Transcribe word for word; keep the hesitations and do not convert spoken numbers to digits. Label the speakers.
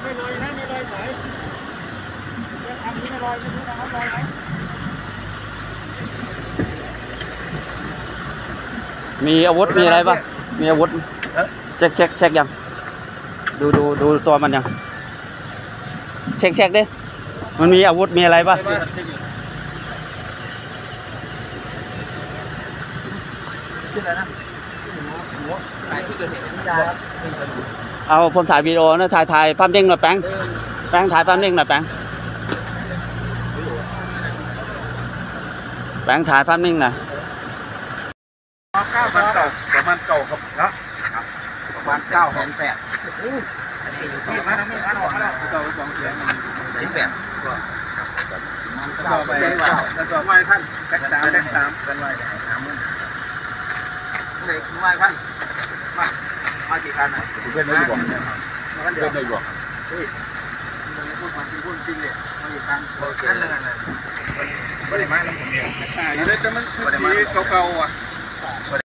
Speaker 1: ไม่ลอยนะไม่ลอยสายทำนี้ไม่ลอยไม่รู้นะครับลอยไหม
Speaker 2: มีอาวุธมีอะไรป่ะมีอาวุธเช็คเช็คเช็คยังดูดูดูตัวมันยังเช็คเช็คดิมันมีอาวุธมีอะไรป่ะเอาผมถ่ายวีดีโอนะถ่ายถ่ายภาพนิ่งหน่อยแป้งแป้งถ่ายภาพนิ่งหน่อยแป้งแป้งถ่ายภาพนิ่งหน่อย
Speaker 1: เก้าพันเก่าประมาณเก่าครับนะประมาณเก้าแสนแปดนี่มาทำไม่ทันหรอกนะเก่าสองแสนแสนแปดก็ไปแล้วก็ไหว้ท่านแท็กสามแท็กสามกันไหว้สามมื้อเด็กไหว้ท่านมามากี่คันอ่ะเพื่อนไม่บอกเพื่อนไม่บอกเฮ้ยมันพูดความจริงพูดจริงเลยมากี่คันคันละกันเลยไม่ได้มาแล้วผมเนี่ยแต่มันคือสีเก่าๆอ่ะ